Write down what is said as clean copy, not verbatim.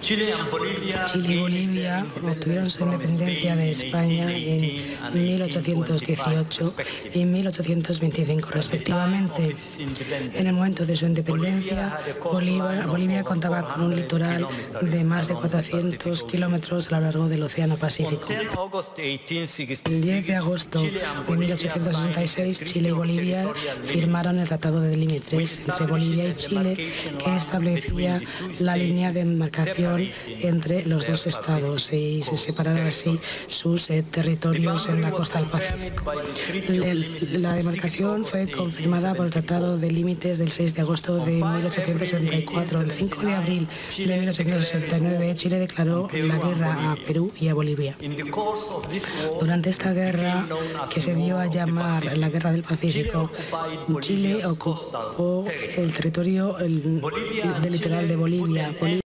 Chile y Bolivia obtuvieron su independencia de España en 1818 y 1825 respectivamente. En el momento de su independencia, Bolivia contaba con un litoral de más de 400 kilómetros a lo largo del Océano Pacífico. El 10 de agosto de 1866, Chile y Bolivia firmaron el Tratado de Límites entre Bolivia y Chile, que establecía la línea de demarcación entre los dos estados y se separaron así sus territorios en la costa del Pacífico. La demarcación fue confirmada por el Tratado de Límites del 6 de agosto de 1864. El 5 de abril de 1869, Chile declaró la guerra a Perú y a Bolivia. Durante esta guerra, que se dio a llamar la Guerra del Pacífico, Chile ocupó el territorio del litoral de Bolivia.